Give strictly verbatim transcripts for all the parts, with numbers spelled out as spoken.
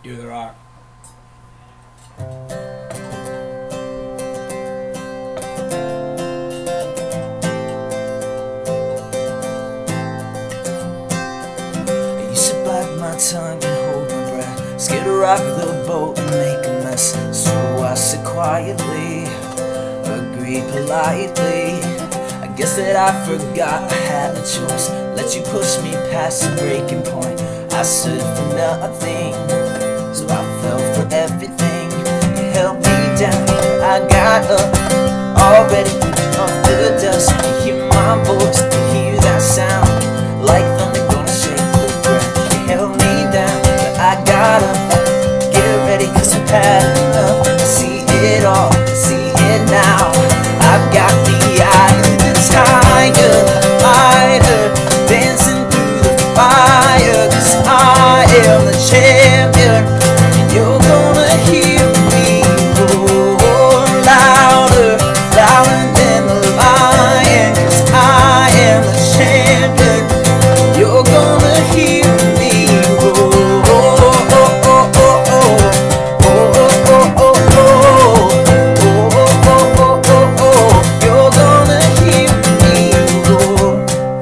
Do the rock. I used to bite my tongue and hold my breath, scared to rock the boat and make a mess. So I said quietly, agreed politely. I guess that I forgot I had a choice. Let you push me past the breaking point. I stood for nothing, so I fell for everything. You held me down, I got up, already off the dust. You hear my voice, you hear that sound, like thunder gonna shake the ground. You held me down, but I got up. Get ready, cause I've had enough. I see it all, I see it now. I've got the eye of the tiger, fighter, dancing through the fire. Cause I am the champion, and you're gonna hear me roar louder, louder than the lion. Cause I am the champion, you're gonna hear me roar. Oh, oh, oh, oh, oh. Oh, oh, oh, oh, oh. Oh, oh, oh, oh, oh. You're gonna hear me roar.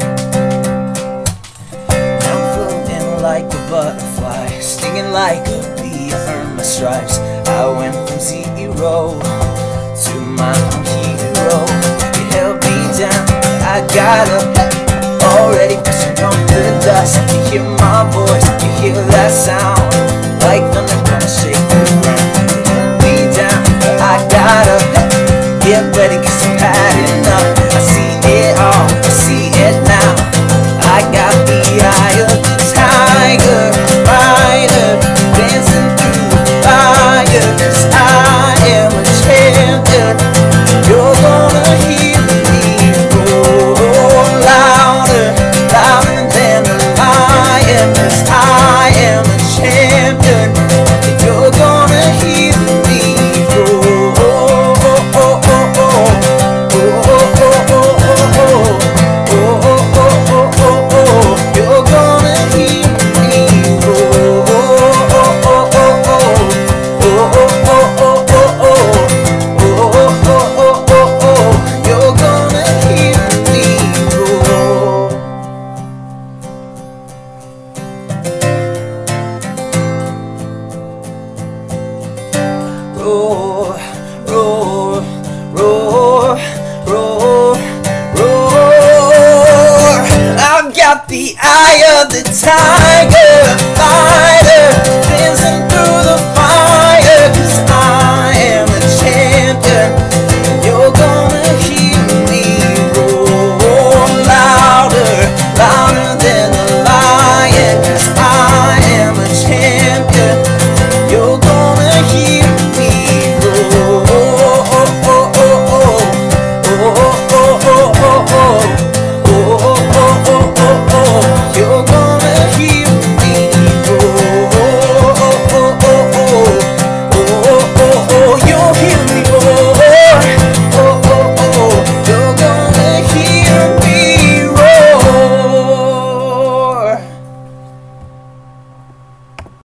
Now I'm floating like a butterfly, stinging like a bee. I earned my stripes. I went from zero to my own hero. You held me down, I got up, already pushing on the dust. You hear my voice, you hear that sound, like thunder gonna shake the ground. You held me down, I got up. Get ready, cause I've had enough. I see it all, I see it now. I got the eye of the tiger, rider, dancing through the fire. Cause I am a champion, you're gonna hear me roar louder, louder than a lion. Cause I am a champion, and you're gonna hear me roar. Oh, oh, oh, oh, oh. Oh, oh, oh, oh, oh, oh. Oh, oh, oh, oh, oh, oh. You're gonna hear me roar. Oh, oh, oh, oh, oh. Oh, oh, oh, oh, oh, oh. Oh, oh, oh, oh, oh. You're gonna hear me roar. Roar, roar, roar, roar, roar. I've got the eye of the tiger.